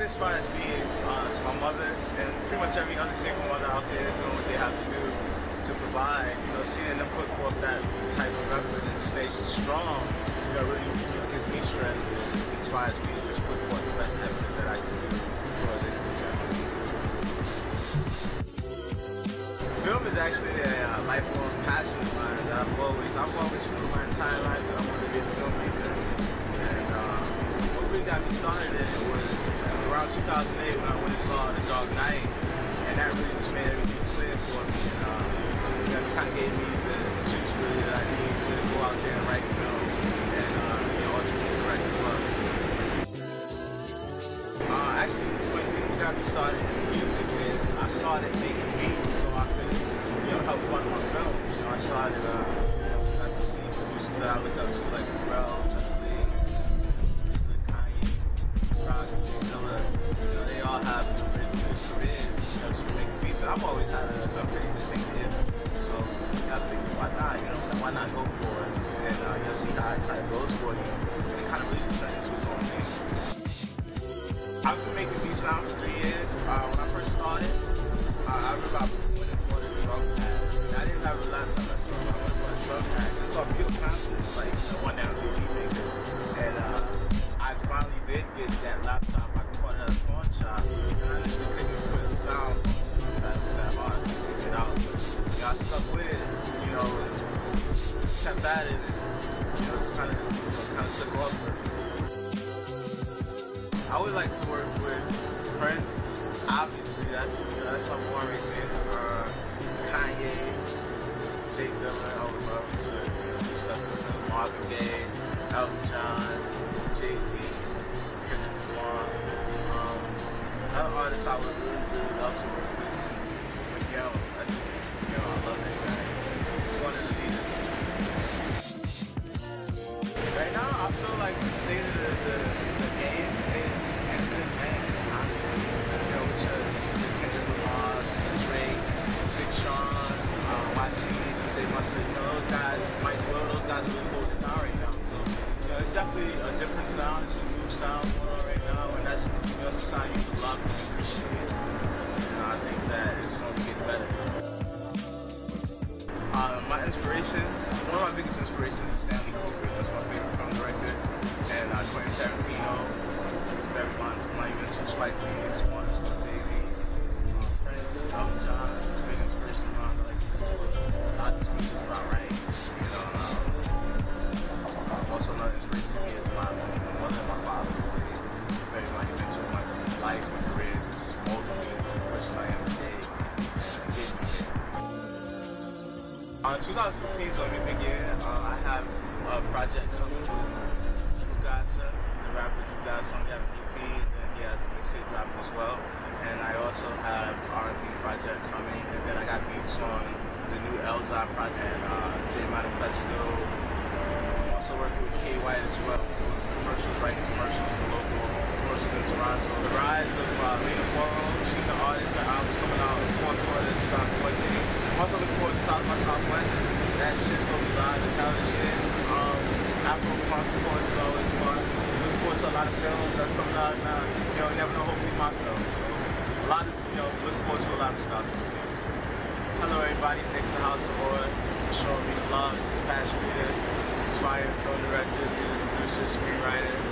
what inspires me is my mother and pretty much every other single mother out there doing what they have to do to provide. You know, seeing them put forth that type of effort and stay strong, you know, really gives me strength and inspires me to just put forth the best effort that I can do towards anything that I do. Film is actually a lifelong passion of mine that I've always known my entire life that I wanted to be a filmmaker. And what really got me started in it was around 2008 when I went and saw The Dark Knight, and that really just made everything clear for me. And that kind of gave me the juice really that I need to go out there and write films and ultimately direct as well. Actually, what got me started in music is I started making beats so I could help fund my films. You know, I started got to see producers that I look up to like Pharrell, they all have really good careers, just making beats, and I've always had a pretty distinct ear. So you gotta think, why not? Why not go for it? And see how it kind of goes for you, and it kind of really just turned into its own thing. I've been making beats now for 3 years. When I first started, I remember I went and bought a drum pad. I didn't have a laptop at the time. I went and bought a drum pad. I saw a few concerts, like the one down in Maker, and I finally did get that laptop. I bought it at a pawn shop, and I initially couldn't even put the sound on that was that hard to get it out. But I stuck with it, kept at it, and just kind of took off for me. I would like to work with Prince. Obviously, that's my boy right there. Kanye, Jake Dillon. I would love to do stuff with him. Marvin Gaye, Elton John, Jay-Z, Kendrick Lamar. Other artists I would really love to work with. Miguel, I love that guy. He's one of the leaders. Right now, I feel like the state of the game is in good hands, honestly. With Kendrick Lamar, Drake, Big Sean, YG, DJ Mustard, those guys, Mike Will, those guys are really holding it down right now. So, it's definitely a different sound. It's a new sound going on right now, and that's it's a sound you love and appreciate. I think that it's only getting better. My inspirations, one of my biggest inspirations is Stanley Kubrick. That's my favorite film director. And Quentin Tarantino, very monumental, Spike Lee, Martin Scorsese, Prince, Elton John, it's a big inspiration of mine. I like to listen to a lot of this music about right. Also another inspiration to me is my mother and my father. Very monumental in my life, my career, just molded me into the person I am today and gave me here. 2015 is going to be a big year. I have a project coming with Drew Gassa, the rapper Drew Gassa. We have an EP, and then he has a mixtape dropping as well. And I also have R&B project coming, and then I got beats on the new Elzai project, J Manifesto. I'm also working with K White as well, doing commercials, writing commercials for local commercials in Toronto. The rise of Lena Foro, she's an artist. Her album's coming out in the fourth quarter of 2014. I'm also looking forward to South by Southwest. That shit's gonna be live as hell this year. Afro Punk, of course, is always fun. Looking forward to a lot of films that's coming out now. You never know, hopefully my film. So a lot of, looking forward to a lot of 2015. Hello everybody, thanks to House of Horror for showing me the love. This is Pat Streater, inspired film director, producer, screenwriter.